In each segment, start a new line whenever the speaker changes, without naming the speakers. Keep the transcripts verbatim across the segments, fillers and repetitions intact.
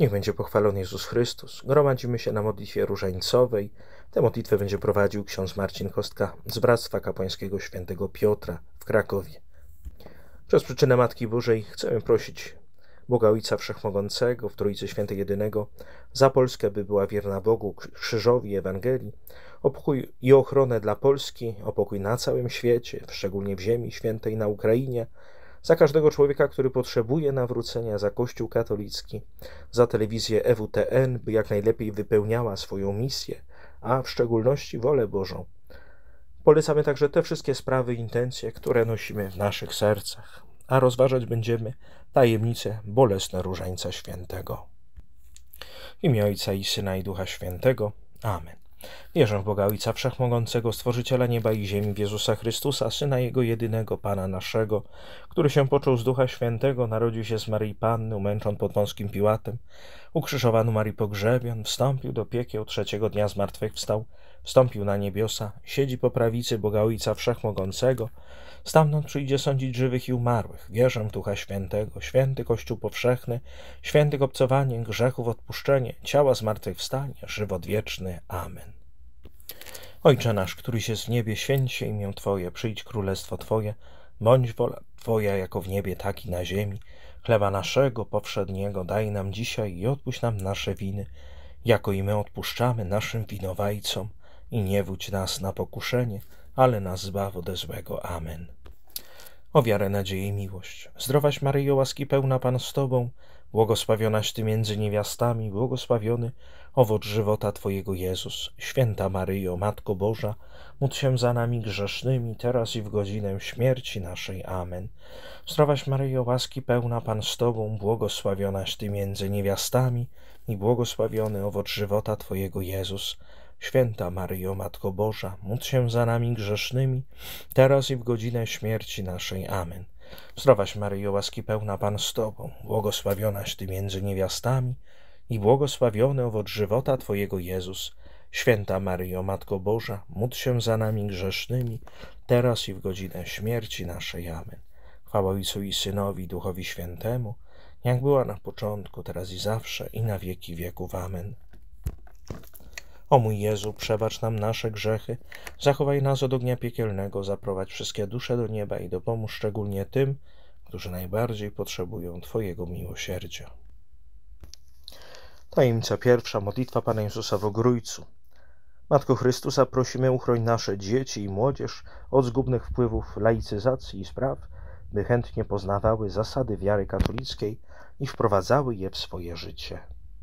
Niech będzie pochwalony Jezus Chrystus. Gromadzimy się na modlitwie różańcowej. Tę modlitwę będzie prowadził ksiądz Marcin Kostka z Bractwa Kapłańskiego Świętego Piotra w Krakowie. Przez przyczynę Matki Bożej chcemy prosić Boga Ojca Wszechmogącego, w Trójcy Świętej Jedynego, za Polskę, by była wierna Bogu, krzyżowi, Ewangelii, o pokój i ochronę dla Polski, o pokój na całym świecie, szczególnie w Ziemi Świętej, na Ukrainie, za każdego człowieka, który potrzebuje nawrócenia, za Kościół katolicki, za telewizję E W T N, by jak najlepiej wypełniała swoją misję, a w szczególności wolę Bożą. Polecamy także te wszystkie sprawy i intencje, które nosimy w naszych sercach, a rozważać będziemy tajemnice bolesne Różańca Świętego. W imię Ojca i Syna i Ducha Świętego. Amen. Wierzę w Boga Ojca Wszechmogącego, Stworzyciela nieba i ziemi, w Jezusa Chrystusa, Syna Jego jedynego, Pana naszego, który się począł z Ducha Świętego, narodził się z Maryi Panny, umęczon pod Pąskim Piłatem, ukrzyżowany Marii pogrzebion, wstąpił do piekieł, trzeciego dnia zmartwychwstał, wstąpił na niebiosa, siedzi po prawicy Boga Ojca Wszechmogącego, stamtąd przyjdzie sądzić żywych i umarłych. Wierzę w Ducha Świętego, święty Kościół powszechny, świętych obcowanie, grzechów odpuszczenie, ciała zmartwychwstanie, żywot wieczny. Amen. Ojcze nasz, któryś jest w niebie, święć się imię Twoje, przyjdź królestwo Twoje, bądź wola Twoja jako w niebie, tak i na ziemi. Chleba naszego powszedniego daj nam dzisiaj i odpuść nam nasze winy, jako i my odpuszczamy naszym winowajcom. I nie wódź nas na pokuszenie, ale nas zbaw ode złego. Amen. O wiarę, nadzieję i miłość. Zdrowaś Maryjo, łaski pełna, Pan z Tobą, błogosławionaś Ty między niewiastami, błogosławiony owoc żywota Twojego, Jezus. Święta Maryjo, Matko Boża, módl się za nami grzesznymi, teraz i w godzinę śmierci naszej. Amen. Zdrowaś Maryjo, łaski pełna, Pan z Tobą, błogosławionaś Ty między niewiastami i błogosławiony owoc żywota Twojego, Jezus. Święta Maryjo, Matko Boża, módl się za nami grzesznymi, teraz i w godzinę śmierci naszej. Amen. Zdrowaś Maryjo, łaski pełna, Pan z Tobą, błogosławionaś Ty między niewiastami i błogosławiony owoc żywota Twojego, Jezus. Święta Maryjo, Matko Boża, módl się za nami grzesznymi, teraz i w godzinę śmierci naszej. Amen. Chwała Ojcu i Synowi, i Duchowi Świętemu, jak była na początku, teraz i zawsze, i na wieki wieków. Amen. O mój Jezu, przebacz nam nasze grzechy, zachowaj nas od ognia piekielnego, zaprowadź wszystkie dusze do nieba i dopomóż szczególnie tym, którzy najbardziej potrzebują Twojego miłosierdzia. Tajemnica pierwsza. Modlitwa Pana Jezusa w Ogrójcu. Matko Chrystusa, prosimy, uchroń nasze dzieci i młodzież od zgubnych wpływów laicyzacji i spraw, by chętnie poznawały zasady wiary katolickiej i wprowadzały je w swoje życie.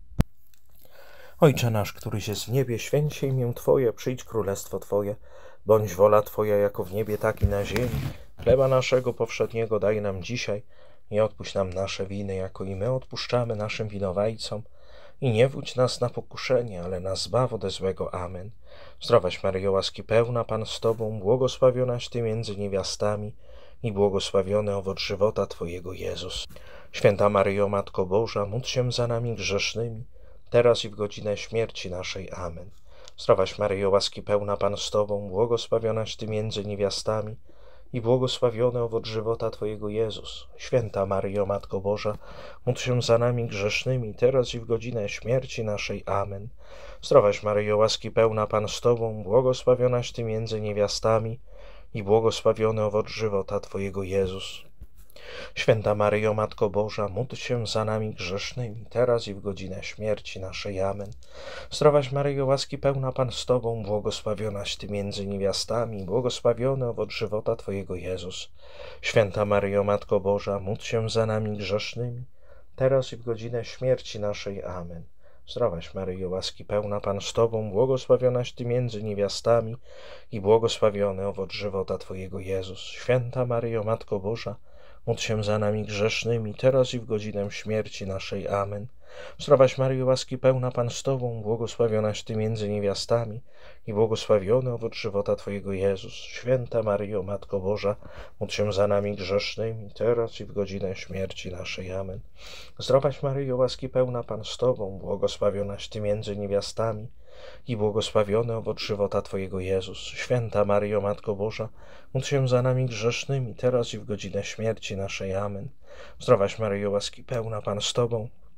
Ojcze nasz, któryś jest w niebie, święć się imię Twoje, przyjdź królestwo Twoje, bądź wola Twoja jako w niebie, tak i na ziemi. Chleba naszego powszedniego daj nam dzisiaj i odpuść nam nasze winy, jako i my odpuszczamy naszym winowajcom. I nie wódź nas na pokuszenie, ale nas zbaw ode złego. Amen. Zdrowaś Maryjo, łaski pełna, Pan z Tobą, błogosławionaś Ty między niewiastami i błogosławiony owoc żywota Twojego, Jezus. Święta Maryjo, Matko Boża, módl się za nami grzesznymi, teraz i w godzinę śmierci naszej. Amen. Zdrowaś Maryjo, łaski pełna, Pan z Tobą, błogosławionaś Ty między niewiastami i błogosławiony owoc żywota Twojego, Jezus. Święta Maryjo, Matko Boża, módl się za nami grzesznymi, teraz i w godzinę śmierci naszej. Amen. Zdrowaś Maryjo, łaski pełna, Pan z Tobą, błogosławionaś Ty między niewiastami i błogosławiony owoc żywota Twojego, Jezus. Święta Maryjo, Matko Boża, módl się za nami grzesznymi, teraz i w godzinę śmierci naszej. Amen. Zdrowaś Maryjo, łaski pełna, Pan z Tobą, błogosławionaś Ty między niewiastami, błogosławiony owoc żywota Twojego, Jezus. Święta Maryjo, Matko Boża, módl się za nami grzesznymi, teraz i w godzinę śmierci naszej. Amen. Zdrowaś Maryjo, łaski pełna, Pan z Tobą, błogosławionaś Ty między niewiastami i błogosławiony owoc żywota Twojego, Jezus. Święta Maryjo, Matko Boża, módl się za nami grzesznymi, teraz i w godzinę śmierci naszej. Amen. Zdrowaś Maryjo, łaski pełna, Pan z Tobą, błogosławionaś Ty między niewiastami i błogosławiony owoc żywota Twojego, Jezus. Święta Maryjo, Matko Boża, módl się za nami grzesznymi, teraz i w godzinę śmierci naszej. Amen. Zdrowaś Maryjo, łaski pełna, Pan z Tobą, błogosławionaś Ty między niewiastami i błogosławiony owoc żywota Twojego, Jezus. Święta Maryjo, Matko Boża, módl się za nami grzesznymi, teraz i w godzinę śmierci naszej. Amen. Zdrowaś Maryjo, łaski pełna, Pan z Tobą,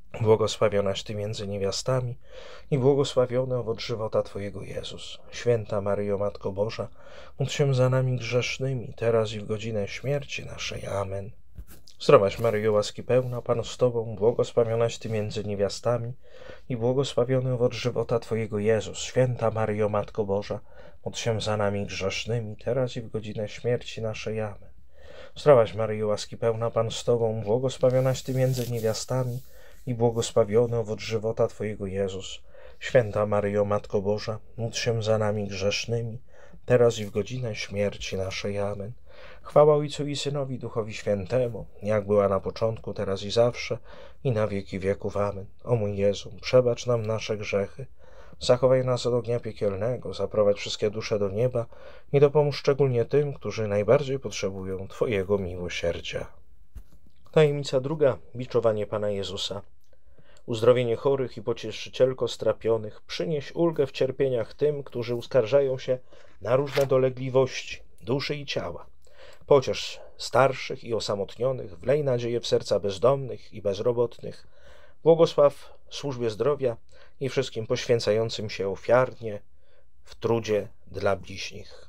Błogosławionaś Ty między niewiastami i błogosławiony owoc żywota Twojego Jezus. Święta Maryjo, Matko Boża, módl się za nami grzesznymi, teraz i w godzinę śmierci naszej. Amen. Zdrowaś Maryjo, łaski pełna, Pan z Tobą, błogosławionaś Ty między niewiastami i błogosławiony owoc żywota Twojego Jezus. Święta Maryjo, Matko Boża, módl się za nami grzesznymi, teraz i w godzinę śmierci naszej. Amen. Zdrowaś Maryjo, łaski pełna, Pan z Tobą, błogosławionaś Ty między niewiastami i błogosławiony owoc żywota Twojego Jezus. Święta Maryjo, Matko Boża, módl się za nami grzesznymi, teraz i w godzinę śmierci naszej. Amen. Chwała Ojcu i Synowi, i Duchowi Świętemu, jak była na początku, teraz i zawsze, i na wieki wieków. Amen. O mój Jezu, przebacz nam nasze grzechy, zachowaj nas od ognia piekielnego, zaprowadź wszystkie dusze do nieba i dopomóż szczególnie tym, którzy najbardziej potrzebują Twojego miłosierdzia. Tajemnica druga. Biczowanie Pana Jezusa. Uzdrowienie chorych i pocieszycielko strapionych, przynieś ulgę w cierpieniach tym, którzy uskarżają się na różne dolegliwości duszy i ciała. Pociesz starszych i osamotnionych, wlej nadzieję w serca bezdomnych i bezrobotnych. Błogosław służbie zdrowia i wszystkim poświęcającym się ofiarnie w trudzie dla bliźnich.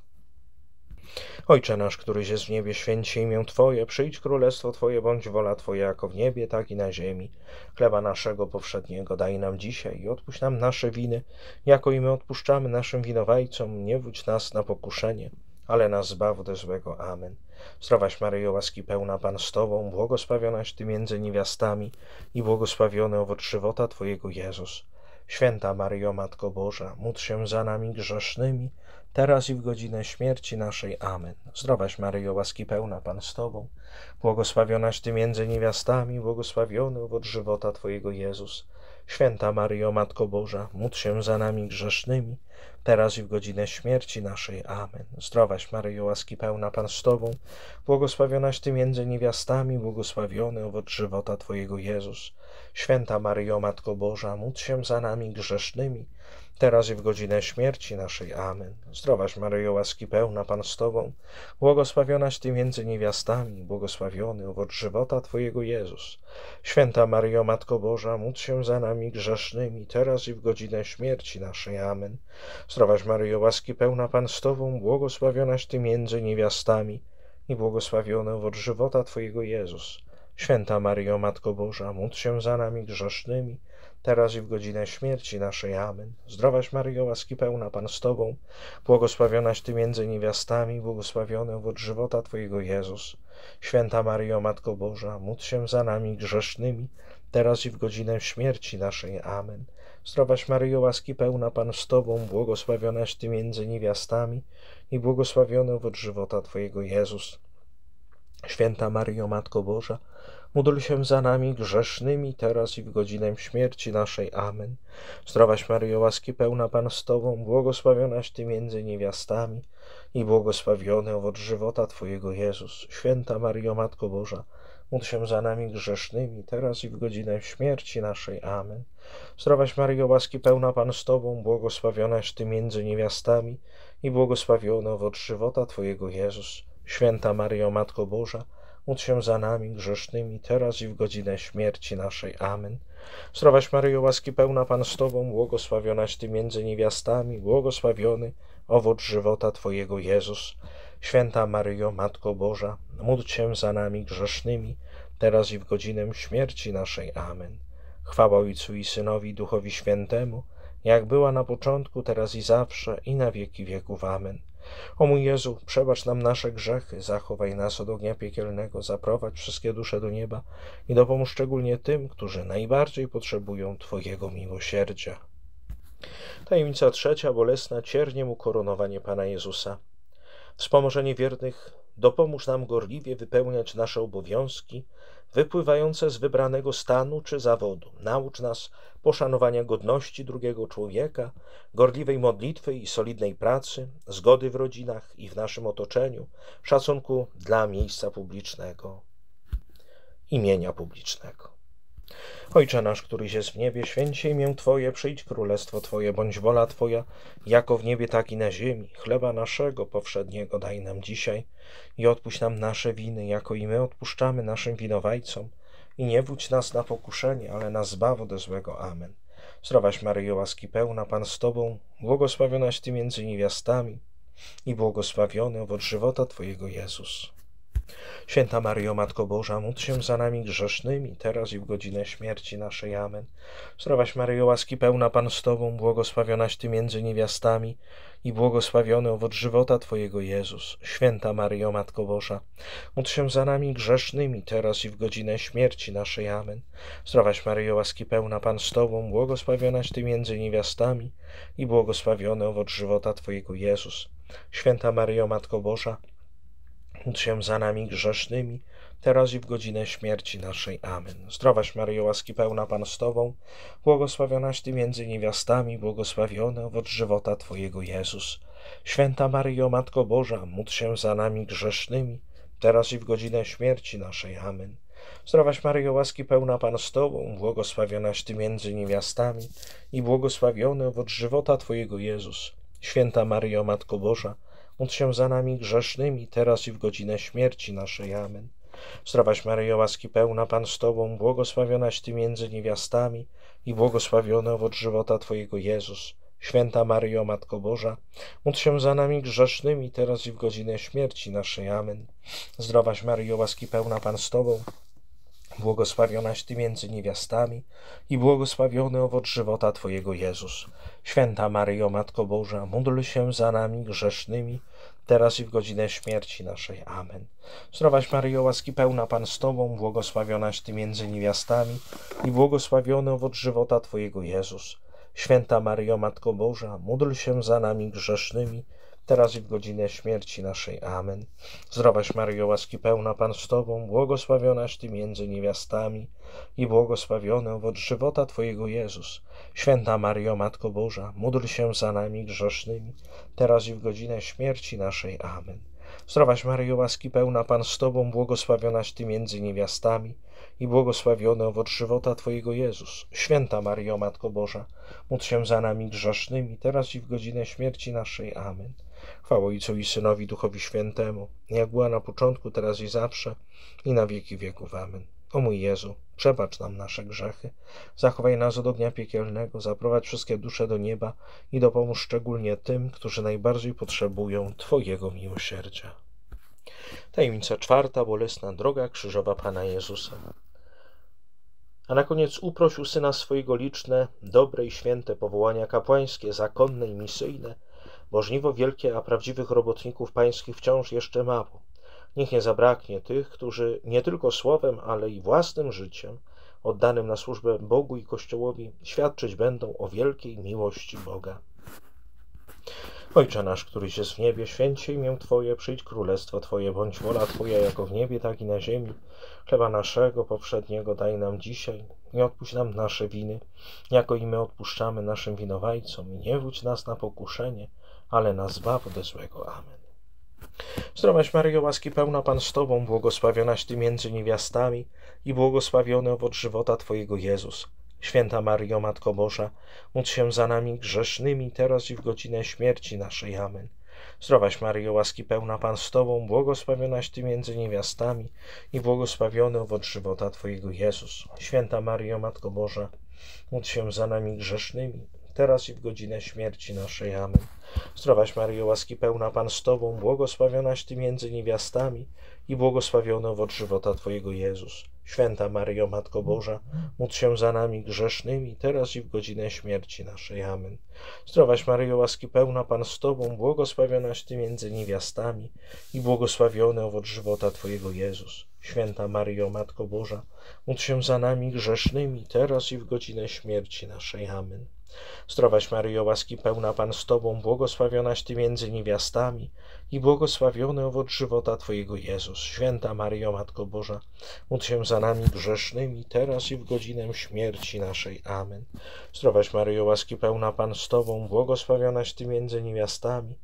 Ojcze nasz, któryś jest w niebie, święć się imię Twoje, przyjdź królestwo Twoje, bądź wola Twoja jako w niebie, tak i na ziemi. Chleba naszego powszedniego daj nam dzisiaj i odpuść nam nasze winy, jako i my odpuszczamy naszym winowajcom. Nie wódź nas na pokuszenie, ale nas zbaw ode złego. Amen. Zdrowaś Maryjo, łaski pełna, Pan z Tobą, błogosławionaś Ty między niewiastami i błogosławiony owoc żywota Twojego Jezus. Święta Maryjo, Matko Boża, módl się za nami grzesznymi, teraz i w godzinę śmierci naszej. Amen. Zdrowaś Maryjo, łaski pełna, Pan z Tobą, błogosławionaś Ty między niewiastami, błogosławiony owoc żywota Twojego Jezus. Święta Maryjo, Matko Boża, módl się za nami grzesznymi, teraz i w godzinę śmierci naszej. Amen. Zdrowaś Maryjo, łaski pełna, Pan z Tobą, błogosławionaś Ty między niewiastami, błogosławiony owoc żywota Twojego Jezus. Święta Maryjo, Matko Boża, módl się za nami grzesznymi, teraz i w godzinę śmierci naszej. Amen. Zdrowaś Maryjo, łaski pełna, Pan z Tobą, błogosławionaś Ty między niewiastami, błogosławiony owoc żywota Twojego Jezus. Święta Maryjo, Matko Boża, módl się za nami grzesznymi, teraz i w godzinę śmierci naszej. Amen. Zdrowaś Maryjo, łaski pełna, Pan z Tobą, błogosławionaś Ty między niewiastami i błogosławiony owoc żywota Twojego Jezus. Święta Maryjo, Matko Boża, módl się za nami grzesznymi, teraz i w godzinę śmierci naszej. Amen. Zdrowaś Maryjo, łaski pełna, Pan z Tobą, błogosławionaś Ty między niewiastami, błogosławiony owoc żywota Twojego Jezus. Święta Maryjo, Matko Boża, módl się za nami grzesznymi, teraz i w godzinę śmierci naszej. Amen. Zdrowaś Maryjo, łaski pełna, Pan z Tobą, błogosławionaś Ty między niewiastami i błogosławiony owoc żywota Twojego Jezus. Święta Maryjo, Matko Boża, módl się za nami grzesznymi, teraz i w godzinę śmierci naszej. Amen. Zdrowaś Maryjo, łaski pełna, Pan z Tobą, błogosławionaś Ty między niewiastami i błogosławiony owoc żywota Twojego Jezus. Święta Maryjo, Matko Boża, módl się za nami grzesznymi, teraz i w godzinę śmierci naszej. Amen. Zdrowaś Maryjo, łaski pełna, Pan z Tobą, błogosławionaś Ty między niewiastami i błogosławiony owoc żywota Twojego Jezus. Święta Maryjo, Matko Boża, módl się za nami grzesznymi, teraz i w godzinę śmierci naszej. Amen. Zdrowaś Maryjo, łaski pełna, Pan z Tobą, błogosławionaś Ty między niewiastami, błogosławiony owoc żywota Twojego Jezus. Święta Maryjo, Matko Boża, módl się za nami grzesznymi, teraz i w godzinę śmierci naszej. Amen. Chwała Ojcu i Synowi, i Duchowi Świętemu, jak była na początku, teraz i zawsze, i na wieki wieków. Amen. O mój Jezu, przebacz nam nasze grzechy, zachowaj nas od ognia piekielnego, zaprowadź wszystkie dusze do nieba i dopomóż szczególnie tym, którzy najbardziej potrzebują Twojego miłosierdzia. Tajemnica trzecia, bolesna, cierniem ukoronowanie Pana Jezusa. Wspomożenie wiernych, dopomóż nam gorliwie wypełniać nasze obowiązki wypływające z wybranego stanu czy zawodu. Naucz nas poszanowania godności drugiego człowieka, gorliwej modlitwy i solidnej pracy, zgody w rodzinach i w naszym otoczeniu, szacunku dla miejsca publicznego, imienia publicznego. Ojcze nasz, któryś jest w niebie, święć się imię Twoje, przyjdź królestwo Twoje, bądź wola Twoja, jako w niebie, tak i na ziemi. Chleba naszego powszedniego daj nam dzisiaj i odpuść nam nasze winy, jako i my odpuszczamy naszym winowajcom. i nie wódź nas na pokuszenie, ale nas zbaw ode złego. Amen. Zdrowaś Maryjo, łaski pełna, Pan z Tobą, błogosławionaś Ty między niewiastami i błogosławiony owoc żywota Twojego, Jezus. Święta Maryjo, Matko Boża, módl się za nami grzesznymi, teraz i w godzinę śmierci naszej. Amen. Zdrowaś Maryjo, łaski pełna, Pan z Tobą, błogosławionaś Ty między niewiastami i błogosławiony owoc żywota Twojego, Jezus. Święta Maryjo, Matko Boża, módl się za nami grzesznymi, teraz i w godzinę śmierci naszej. Amen. Zdrowaś Maryjo, łaski pełna, Pan z Tobą, błogosławionaś Ty między niewiastami i błogosławiony owoc żywota Twojego, Jezus. Święta Maryjo, Matko Boża, módl się za nami grzesznymi, teraz i w godzinę śmierci naszej. Amen. Zdrowaś Maryjo, łaski pełna, Pan z Tobą, błogosławionaś Ty między niewiastami, błogosławiony owoc żywota Twojego, Jezus. Święta Maryjo, Matko Boża, módl się za nami grzesznymi, teraz i w godzinę śmierci naszej. Amen. Zdrowaś Maryjo, łaski pełna, Pan z Tobą, błogosławionaś Ty między niewiastami i błogosławiony owoc żywota Twojego, Jezus. Święta Maryjo, Matko Boża, módl się za nami grzesznymi, teraz i w godzinę śmierci naszej. Amen. Zdrowaś Maryjo, łaski pełna, Pan z Tobą, błogosławionaś Ty między niewiastami i błogosławiony owoc żywota Twojego, Jezus. Święta Maryjo, Matko Boża, módl się za nami grzesznymi, teraz i w godzinę śmierci naszej. Amen. Zdrowaś Maryjo, łaski pełna, Pan z Tobą, błogosławionaś Ty między niewiastami i błogosławiony owoc żywota Twojego, Jezus. Święta Maryjo, Matko Boża, módl się za nami grzesznymi, teraz i w godzinę śmierci naszej. Amen. Zdrowaś Maryjo, łaski pełna, Pan z Tobą, błogosławionaś Ty między niewiastami i błogosławiony owoc żywota Twojego, Jezus. Święta Maryjo, Matko Boża, módl się za nami grzesznymi, teraz i w godzinę śmierci naszej. Amen. Zdrowaś Maryjo, łaski pełna, Pan z Tobą, błogosławionaś Ty między niewiastami i błogosławiony owoc żywota Twojego, Jezus. Święta Maryjo, Matko Boża, módl się za nami grzesznymi, teraz i w godzinę śmierci naszej. Amen. Zdrowaś Maryjo, łaski pełna, Pan z Tobą, błogosławionaś Ty między niewiastami i błogosławiony owoc żywota Twojego, Jezus. Święta Maryjo, Matko Boża, módl się za nami grzesznymi, teraz i w godzinę śmierci naszej. Amen. Chwała Ojcu i Synowi, Duchowi Świętemu, jak była na początku, teraz i zawsze, i na wieki wieków. Amen. O mój Jezu, przebacz nam nasze grzechy, zachowaj nas od ognia piekielnego, zaprowadź wszystkie dusze do nieba i dopomóż szczególnie tym, którzy najbardziej potrzebują Twojego miłosierdzia. Tajemnica czwarta, bolesna droga krzyżowa Pana Jezusa. A na koniec uproś u Syna swojego liczne, dobre i święte powołania kapłańskie, zakonne i misyjne, bo żniwo wielkie, a prawdziwych robotników pańskich wciąż jeszcze mało. Niech nie zabraknie tych, którzy nie tylko słowem, ale i własnym życiem, oddanym na służbę Bogu i Kościołowi, świadczyć będą o wielkiej miłości Boga. Ojcze nasz, któryś jest w niebie, święć się imię Twoje, przyjdź królestwo Twoje, bądź wola Twoja jako w niebie, tak i na ziemi. Chleba naszego powszedniego daj nam dzisiaj i odpuść nam nasze winy, jako i my odpuszczamy naszym winowajcom. I nie wódź nas na pokuszenie, ale nas zbaw ode złego. Amen. Zdrowaś Maryjo, łaski pełna, Pan z Tobą, błogosławionaś Ty między niewiastami i błogosławiony owoc żywota Twojego, Jezus. Święta Maryjo, Matko Boża, módl się za nami grzesznymi, teraz i w godzinę śmierci naszej. Amen. Zdrowaś Maryjo, łaski pełna, Pan z Tobą, błogosławionaś Ty między niewiastami i błogosławiony owoc żywota Twojego, Jezus. Święta Maryjo, Matko Boża, módl się za nami grzesznymi, teraz i w godzinę śmierci naszej. Amen. Zdrowaś Maryjo, łaski pełna, Pan z Tobą, błogosławionaś Ty między niewiastami i błogosławiony owoc żywota Twojego, Jezus. Święta Maryjo, Matko Boża, módl się za nami grzesznymi, teraz i w godzinę śmierci naszej. Amen. Zdrowaś Maryjo, łaski pełna, Pan z Tobą, błogosławionaś Ty między niewiastami i błogosławiony owoc żywota Twojego, Jezus. Święta Maryjo, Matko Boża, módl się za nami grzesznymi, teraz i w godzinę śmierci naszej. Amen. Zdrowaś Maryjo, łaski pełna, Pan z Tobą, błogosławionaś Ty między niewiastami i błogosławiony owoc żywota Twojego, Jezus. Święta Maryjo, Matko Boża, módl się za nami grzesznymi, teraz i w godzinę śmierci naszej. Amen. Zdrowaś Maryjo, łaski pełna, Pan z Tobą, błogosławionaś Ty między niewiastami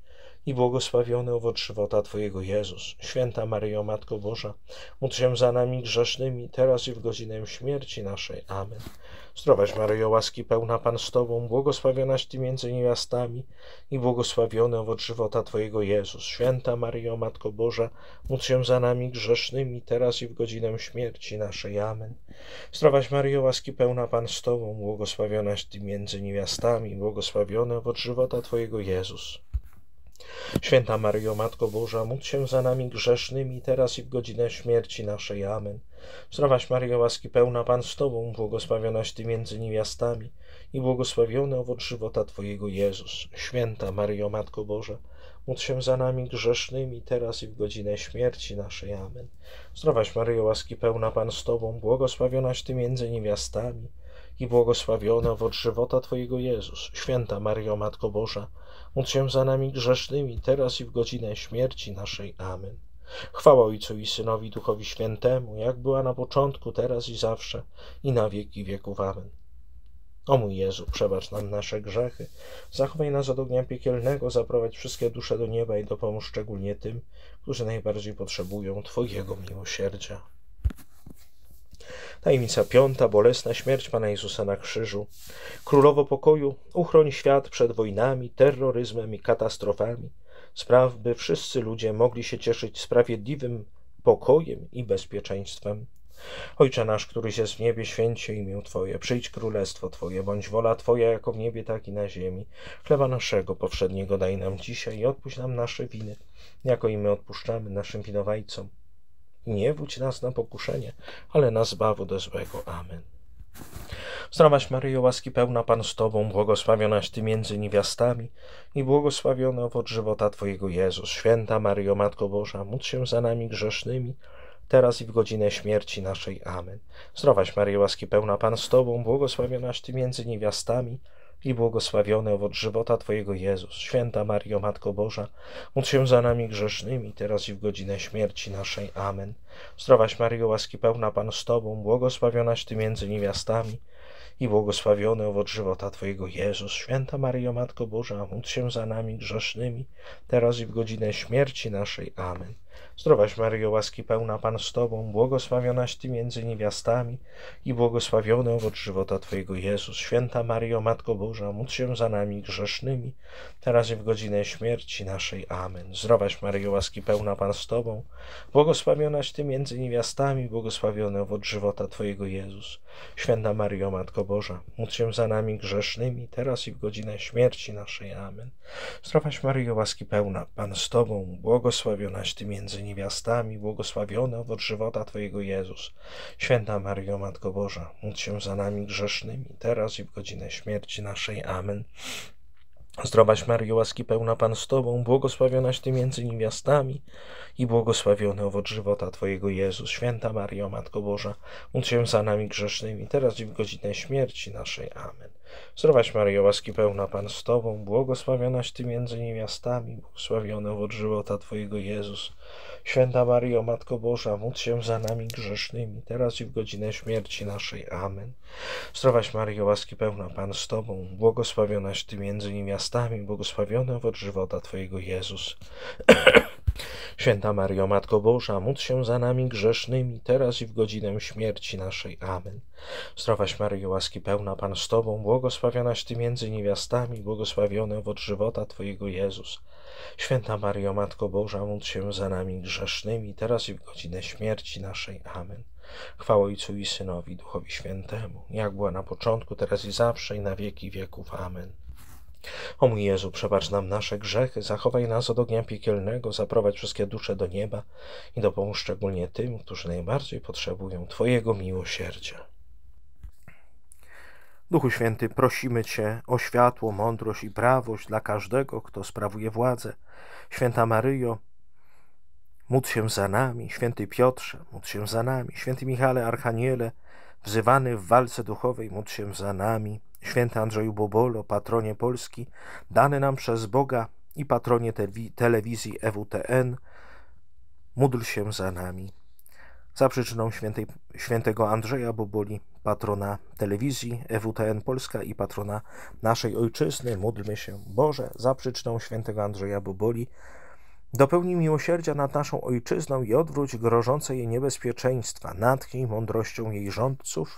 i błogosławiony owoc żywota Twojego, Jezus. Święta Maryjo, Matko Boża, módl się za nami grzesznymi, teraz i w godzinę śmierci naszej. Amen. Zdrowaś Maryjo, łaski pełna, Pan z Tobą, błogosławionaś Ty między niewiastami i błogosławiony owoc żywota Twojego, Jezus. Święta Maryjo, Matko Boża, módl się za nami grzesznymi, teraz i w godzinę śmierci naszej. Amen. Zdrowaś Maryjo, łaski pełna, Pan z Tobą, błogosławionaś Ty między niewiastami, błogosławiony owoc żywota Twojego, Jezus. Święta Maryjo, Matko Boża, módl się za nami grzesznymi, teraz i w godzinę śmierci naszej. Amen. Zdrowaś Maryjo, łaski pełna, Pan z Tobą, błogosławionaś Ty między niewiastami i błogosławiony owoc żywota Twojego, Jezus. Święta Maryjo, Matko Boża, módl się za nami grzesznymi, teraz i w godzinę śmierci naszej. Amen. Zdrowaś Maryjo, łaski pełna, Pan z Tobą, błogosławionaś Ty między niewiastami i błogosławiony owoc żywota Twojego, Jezus. Święta Maryjo, Matko Boża, módl się za nami grzesznymi, teraz i w godzinę śmierci naszej. Amen. Chwała Ojcu i Synowi, Duchowi Świętemu, jak była na początku, teraz i zawsze, i na wieki wieków. Amen. O mój Jezu, przebacz nam nasze grzechy, zachowaj nas od ognia piekielnego, zaprowadź wszystkie dusze do nieba i dopomóż szczególnie tym, którzy najbardziej potrzebują Twojego miłosierdzia. Tajemnica piąta, bolesna śmierć Pana Jezusa na krzyżu. Królowo pokoju, uchroń świat przed wojnami, terroryzmem i katastrofami. Spraw, by wszyscy ludzie mogli się cieszyć sprawiedliwym pokojem i bezpieczeństwem. Ojcze nasz, któryś jest w niebie, święć się imię Twoje. Przyjdź królestwo Twoje, bądź wola Twoja, jako w niebie, tak i na ziemi. Chleba naszego powszedniego daj nam dzisiaj i odpuść nam nasze winy, jako i my odpuszczamy naszym winowajcom. Nie wódź nas na pokuszenie, ale nas zbaw ode złego. Amen. Zdrowaś Maryjo, łaski pełna, Pan z Tobą, błogosławionaś Ty między niewiastami i błogosławiony owoc żywota Twojego, Jezus. Święta Maryjo, Matko Boża, módl się za nami grzesznymi, teraz i w godzinę śmierci naszej. Amen. Zdrowaś Maryjo, łaski pełna, Pan z Tobą, błogosławionaś Ty między niewiastami i błogosławiony owoc żywota Twojego, Jezus. Święta Maryjo, Matko Boża, módl się za nami grzesznymi, teraz i w godzinę śmierci naszej. Amen. Zdrowaś Maryjo, łaski pełna, Pan z Tobą, błogosławionaś Ty między niewiastami i błogosławiony owoc żywota Twojego, Jezus. Święta Maryjo, Matko Boża, módl się za nami grzesznymi, teraz i w godzinę śmierci naszej. Amen. Zdrowaś Maryjo, łaski pełna, Pan z Tobą, błogosławionaś Ty między niewiastami i błogosławiony owoc żywota Twojego, Jezus. Święta Maryjo, Matko Boża, módl się za nami grzesznymi, teraz i w godzinę śmierci naszej. Amen. Zdrowaś Maryjo, łaski pełna, Pan z Tobą, błogosławionaś Ty między niewiastami, błogosławiony owoc żywota Twojego, Jezus. Święta Maryjo, Matko Boża, módl się za nami grzesznymi, teraz i w godzinę śmierci naszej. Amen. Zdrowaś Maryjo, łaski pełna, Pan z Tobą, błogosławionaś Ty między niewiastami, błogosławiony owoc żywota Twojego, Jezus. Święta Maryjo, Matko Boża, módl się za nami grzesznymi, teraz i w godzinę śmierci naszej. Amen. Zdrowaś Maryjo, łaski pełna, Pan z Tobą, błogosławionaś Ty między niewiastami i błogosławiony owoc żywota Twojego, Jezus. Święta Maryjo, Matko Boża, módl się za nami grzesznymi, teraz i w godzinę śmierci naszej. Amen. Zdrowaś Maryjo, łaski pełna, Pan z Tobą, błogosławionaś Ty między niewiastami, błogosławiony owoc żywota Twojego, Jezus. Święta Maryjo, Matko Boża, módl się za nami grzesznymi, teraz i w godzinę śmierci naszej. Amen. Zdrowaś Maryjo, łaski pełna, Pan z Tobą, błogosławionaś Ty między niewiastami, błogosławiony owoc żywota Twojego, Jezus. Święta Maryjo, Matko Boża, módl się za nami grzesznymi, teraz i w godzinę śmierci naszej. Amen. Zdrowaś Maryjo, łaski pełna, Pan z Tobą, błogosławionaś Ty między niewiastami, błogosławiony owoc żywota Twojego, Jezus. Święta Maryjo, Matko Boża, módl się za nami grzesznymi, teraz i w godzinę śmierci naszej. Amen. Chwała Ojcu i Synowi, Duchowi Świętemu, jak była na początku, teraz i zawsze, i na wieki wieków. Amen. O mój Jezu, przebacz nam nasze grzechy, zachowaj nas od ognia piekielnego, zaprowadź wszystkie dusze do nieba i dopomóż szczególnie tym, którzy najbardziej potrzebują Twojego miłosierdzia. Duchu Święty, prosimy Cię o światło, mądrość i prawość dla każdego, kto sprawuje władzę. Święta Maryjo, módl się za nami. Święty Piotrze, módl się za nami. Święty Michale, Archaniele, wzywany w walce duchowej, módl się za nami. Święty Andrzeju Bobolo, patronie Polski, dany nam przez Boga i patronie telewizji E W T N, módl się za nami. Za przyczyną świętej, świętego Andrzeja Boboli, patrona telewizji E W T N Polska i patrona naszej ojczyzny. Módlmy się. Boże, za przyczynę świętego Andrzeja Boboli, dopełnij miłosierdzia nad naszą ojczyzną i odwróć grożące jej niebezpieczeństwa. Natchnij mądrością jej rządców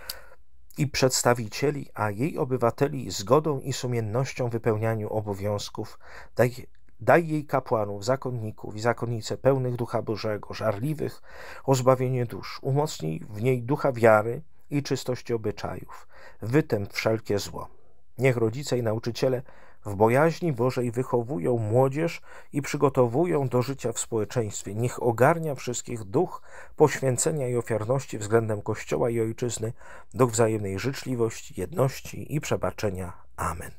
i przedstawicieli, a jej obywateli zgodą i sumiennością w wypełnianiu obowiązków. Daj, daj jej kapłanów, zakonników i zakonnice pełnych Ducha Bożego, żarliwych o zbawienie dusz. Umocnij w niej ducha wiary i czystości obyczajów. Wytęp wszelkie zło. Niech rodzice i nauczyciele w bojaźni Bożej wychowują młodzież i przygotowują do życia w społeczeństwie. Niech ogarnia wszystkich duch poświęcenia i ofiarności względem Kościoła i Ojczyzny, duch wzajemnej życzliwości, jedności i przebaczenia. Amen.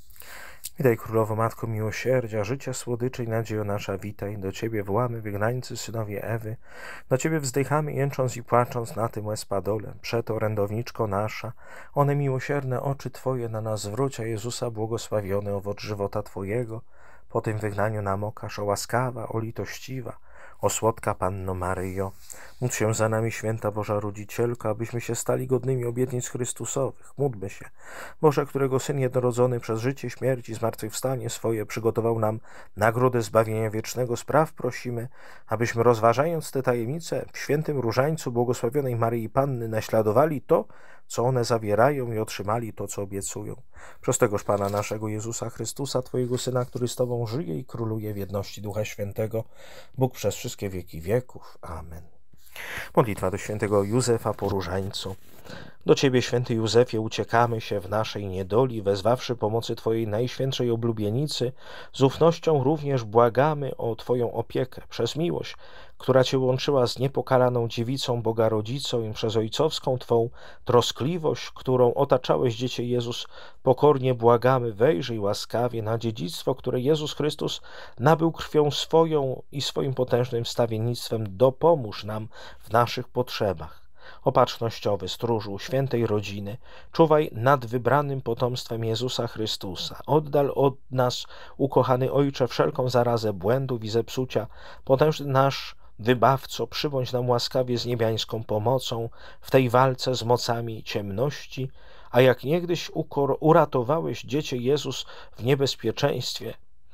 Witaj, Królowo, Matko miłosierdzia, życia, słodyczy i nadziejo nasza, witaj. Do Ciebie wołamy, wygnańcy, synowie Ewy. Do Ciebie wzdychamy, jęcząc i płacząc na tym łez-padole. Przeto, orędowniczko nasza, one miłosierne oczy Twoje na nas zwróć, a Jezusa błogosławiony owoc żywota Twojego. Po tym wygnaniu nam okaż, o łaskawa, o litościwa, o słodka Panno Maryjo. Módl się za nami, święta Boża Rodzicielko, abyśmy się stali godnymi obietnic Chrystusowych. Módlmy się. Boże, którego Syn jednorodzony przez życie, śmierć i zmartwychwstanie swoje przygotował nam nagrodę zbawienia wiecznego, spraw prosimy, abyśmy rozważając te tajemnice w świętym różańcu błogosławionej Maryi Panny naśladowali to, co one zawierają, i otrzymali to, co obiecują. Przez tegoż Pana naszego Jezusa Chrystusa, Twojego Syna, który z Tobą żyje i króluje w jedności Ducha Świętego, Bóg przez wszystkie wieki wieków. Amen. Modlitwa do świętego Józefa po różańcu. Do Ciebie, święty Józefie, uciekamy się w naszej niedoli, wezwawszy pomocy Twojej najświętszej oblubienicy, z ufnością również błagamy o Twoją opiekę, przez miłość, która Cię łączyła z niepokalaną dziewicą Boga Rodzicą, i przez ojcowską Twą troskliwość, którą otaczałeś Dziecię Jezus, pokornie błagamy, wejrzyj łaskawie na dziedzictwo, które Jezus Chrystus nabył krwią swoją i swoim potężnym wstawiennictwem. Dopomóż nam w naszych potrzebach. Opatrznościowy stróżu świętej rodziny, czuwaj nad wybranym potomstwem Jezusa Chrystusa. Oddal od nas, ukochany Ojcze, wszelką zarazę błędów i zepsucia. Potężny nasz Wybawco, przybądź nam łaskawie z niebiańską pomocą w tej walce z mocami ciemności, a jak niegdyś uratowałeś Dziecię Jezus w niebezpieczeństwie,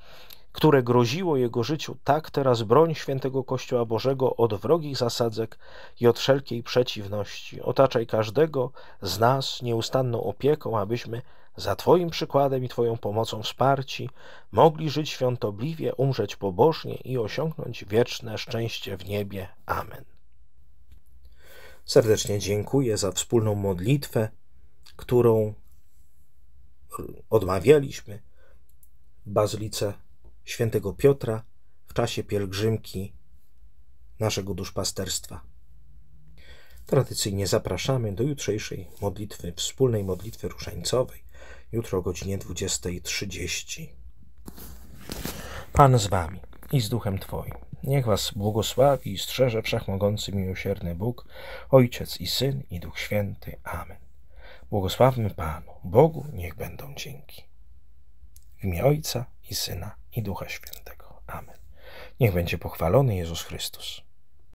które groziło Jego życiu, tak teraz broń świętego Kościoła Bożego od wrogich zasadzek i od wszelkiej przeciwności. Otaczaj każdego z nas nieustanną opieką, abyśmy za Twoim przykładem i Twoją pomocą wsparci mogli żyć świątobliwie, umrzeć pobożnie i osiągnąć wieczne szczęście w niebie. Amen. Serdecznie dziękuję za wspólną modlitwę, którą odmawialiśmy w Bazylice Świętego Piotra w czasie pielgrzymki naszego duszpasterstwa. Tradycyjnie zapraszamy do jutrzejszej modlitwy, wspólnej modlitwy różańcowej, jutro o godzinie dwudziestej trzydzieści. Pan z wami i z duchem Twoim. Niech was błogosławi i strzeże wszechmogący, miłosierny Bóg, Ojciec i Syn i Duch Święty. Amen. Błogosławmy Panu, Bogu niech będą dzięki. W imię Ojca i Syna i Ducha Świętego. Amen. Niech będzie pochwalony Jezus Chrystus.